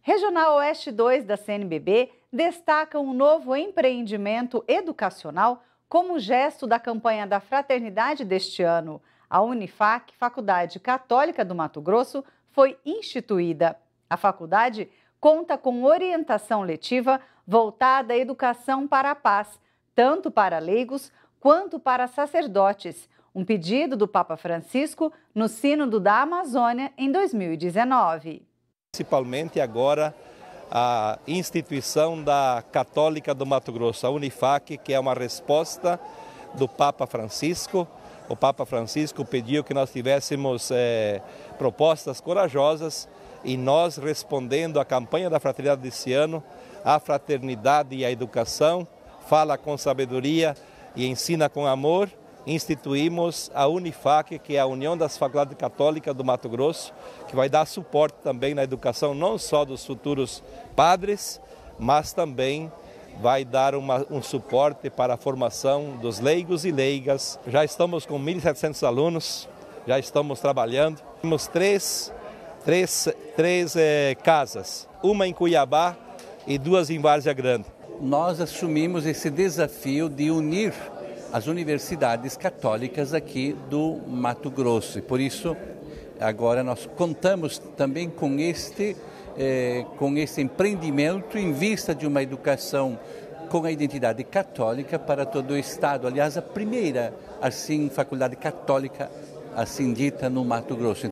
Regional Oeste 2 da CNBB destaca um novo empreendimento educacional como gesto da campanha da fraternidade deste ano. A Unifac, Faculdade Católica do Mato Grosso, foi instituída. A faculdade conta com orientação letiva voltada à educação para a paz, tanto para leigos quanto para sacerdotes, um pedido do Papa Francisco no Sínodo da Amazônia em 2019. Principalmente agora a instituição da Católica do Mato Grosso, a Unifac, que é uma resposta do Papa Francisco. O Papa Francisco pediu que nós tivéssemos propostas corajosas e nós, respondendo à campanha da fraternidade desse ano, a fraternidade e a educação, fala com sabedoria e ensina com amor, instituímos a Unifac, que é a União das Faculdades Católicas do Mato Grosso, que vai dar suporte também na educação não só dos futuros padres, mas também vai dar um suporte para a formação dos leigos e leigas. Já estamos com 1.700 alunos, já estamos trabalhando. Temos três casas, uma em Cuiabá e duas em Várzea Grande. Nós assumimos esse desafio de unir as universidades católicas aqui do Mato Grosso. E por isso, agora nós contamos também com este empreendimento em vista de uma educação com a identidade católica para todo o Estado. Aliás, a primeira, assim, faculdade católica, assim dita, no Mato Grosso.